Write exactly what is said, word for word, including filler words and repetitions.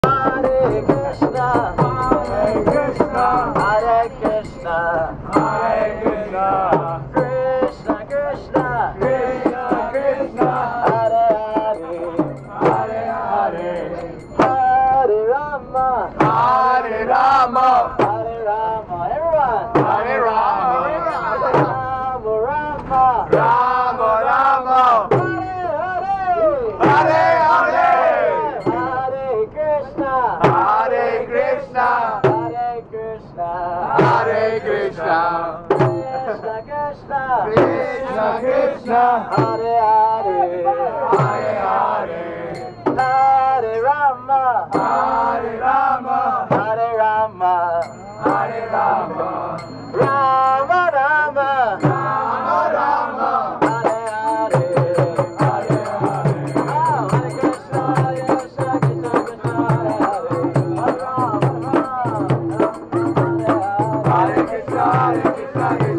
Hare Krishna, Hare Krishna, Hare Krishna, Hare Krishna, Krishna Krishna, Krishna Krishna, Hare Hare, Hare Hare, Hare Rama, Hare Rama, Hare Rama, everyone, Hare Rama, Rama Rama, Rama Rama, Hare Hare, Hare Krishna, Hare Krishna, Hare Krishna, Hare Krishna, Krishna Krishna, Krishna Krishna, Hare Hare, Hare Hare, Hare Rama, Hare Rama, Hare Rama, Hare Rama, Rama Rama, Rama Rama, Hare Hare, Hare Hare, Hare Krishna, Hare Krishna, Krishna Krishna, Hare Hare, Hare Rama, Hare Rama, Hare Hare, Hare Krishna, Hare Krishna,